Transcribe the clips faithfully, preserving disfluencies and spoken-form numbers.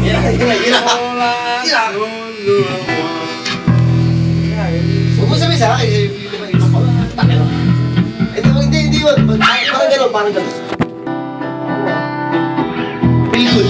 Gila, gila, gila. Gila. Huwag sabi sa akin, hindi, hindi, hindi yun. Parang gano'n, parang gano'n. Feel good.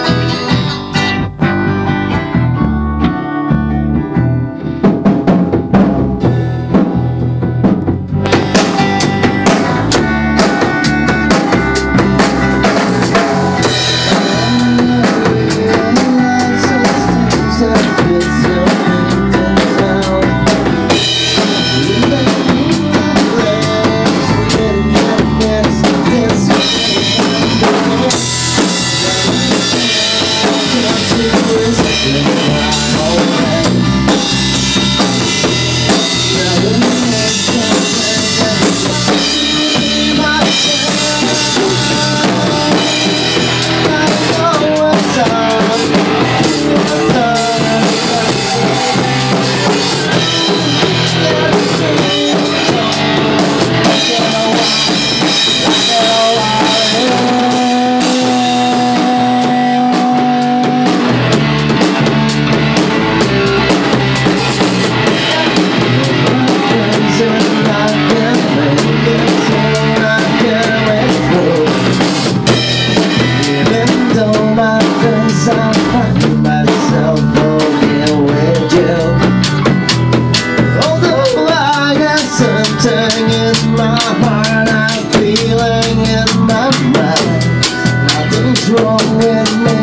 Wrong with me?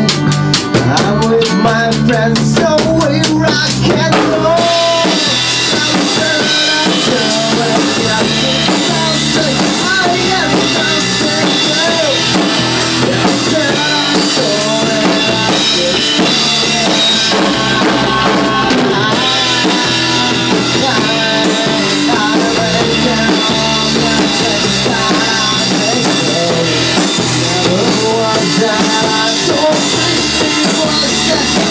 I'm with my friends, so we rock and roll. I'm sure I'm sure I can something I am something new. I'm sure I'm sure I can